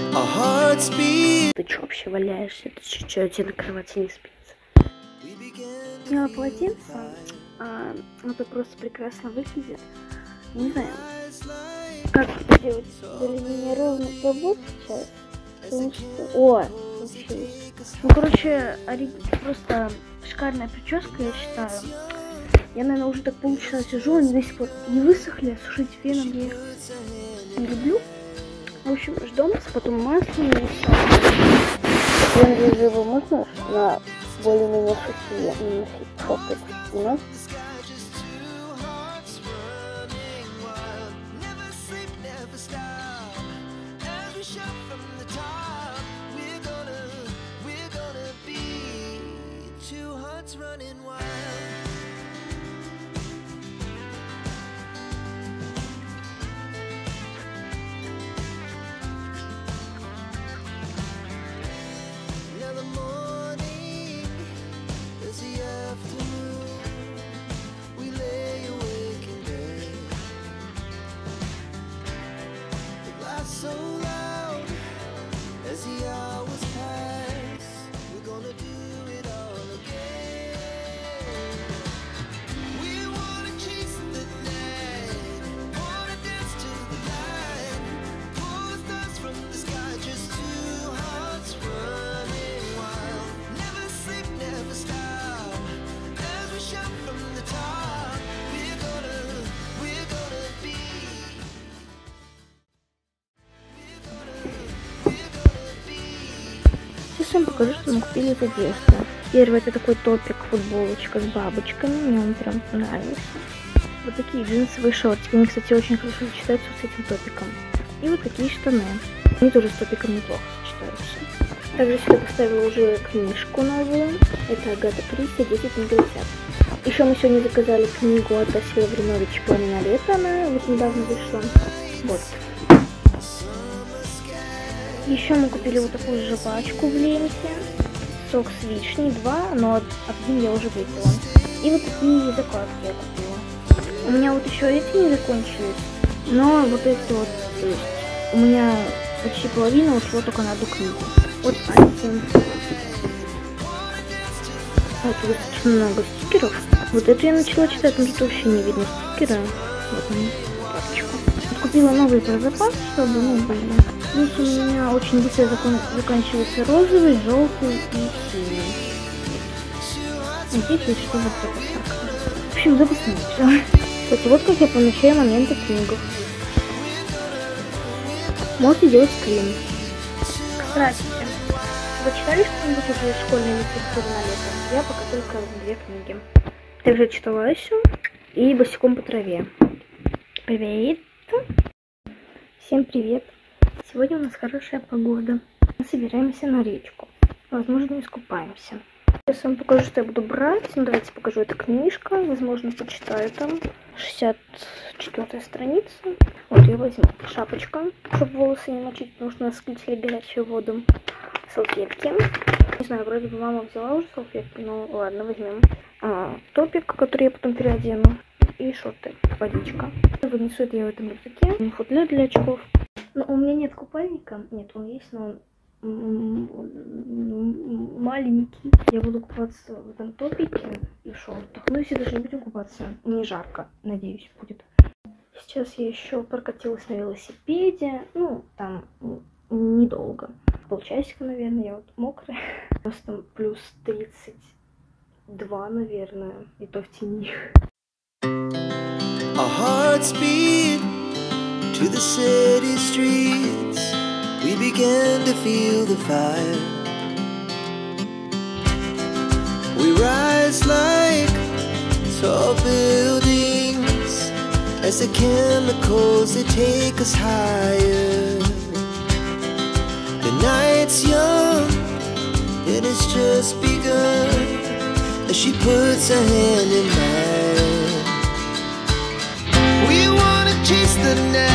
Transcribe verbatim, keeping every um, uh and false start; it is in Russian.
Ты чё вообще валяешься? Ты чё, чё, тебе на кровати не спится? Сняла полотенце, а, это просто прекрасно выглядит. Не знаю, как это делать для меня ровно пробор сейчас. Потому что... О, случилось. Ну, короче, просто шикарная прическа, я считаю. Я, наверное, уже так полчаса сижу, они до сих пор не высохли, а сушить феном я их не люблю. В общем, ждем, потом масло и все. Я надеюсь, его можно на более-менее сухие наносить шопы, да? So loud as the hours pass, we're gonna do it all again. We wanna chase the night, wanna dance to the light, pull the stars from the sky, just two hearts running wild. Never sleep, never stop, as we shout from the top. We're gonna, we're gonna be. Сейчас я вам покажу, что мы купили из одежды. Первый это такой топик, футболочка с бабочками, мне он прям нравится. Вот такие джинсовые шортики, они, кстати, очень хорошо сочетаются с этим топиком. И вот такие штаны, они тоже с топиком неплохо сочетаются. Также сюда поставила уже книжку новую, это Агата Кристи, десять нагрузят. Еще мы сегодня заказали книгу от Василия Вриновича «Планы на лето», она вот недавно вышла. Вот. Еще мы купили вот такую жвачку в ленте, сок с вишней, два, но один я уже выпила. И вот такие закладки я купила. У меня вот еще эти не закончились, но вот это вот, то есть у меня почти половина ушло только на одну книгу. Вот один. Вот достаточно много стикеров. Вот это я начала читать, но тут вообще не видно стикера. Вот они, папочку. Купила новый про запас, чтобы, ну, были. Плюс у меня очень быстро закон... заканчивается розовый, желтый и синий. Надеюсь, есть что вот это так. В общем, запасные все. Кстати, вот как я помечаю моменты книг. Можете делать скрин. Кстати, вы читали что-нибудь уже школьной литературы на лето? Я пока только две книги. Также читала Асю и «Босиком по траве». Привет! Всем привет! Сегодня у нас хорошая погода. Мы собираемся на речку. Возможно, искупаемся. Сейчас я вам покажу, что я буду брать. Ну, давайте покажу. Это книжка. Возможно, почитаю там. шестьдесят четвёртая страница. Вот я возьму. Шапочка, чтобы волосы не мочить, потому что у нас включили горячую воду. Салфетки. Не знаю, вроде бы мама взяла уже салфетки, но ладно, возьмем. А, топик, который я потом переодену. И шорты. Водичка. Вынесу это я в этом рюкзаке. Футляр для очков. Но у меня нет купальника. Нет, он есть, но он маленький. Я буду купаться в этом топике и в шортах. Ну, если даже не будем купаться, не жарко, надеюсь, будет. Сейчас я еще прокатилась на велосипеде. Ну, там недолго. Полчасика, наверное, я вот мокрая. Просто там плюс тридцать два, наверное, и то в тени. Our hearts beat to the city streets. We began to feel the fire. We rise like tall buildings as the chemicals they take us higher. The night's young and it's just begun as she puts her hand in mine. We wanna chase the night.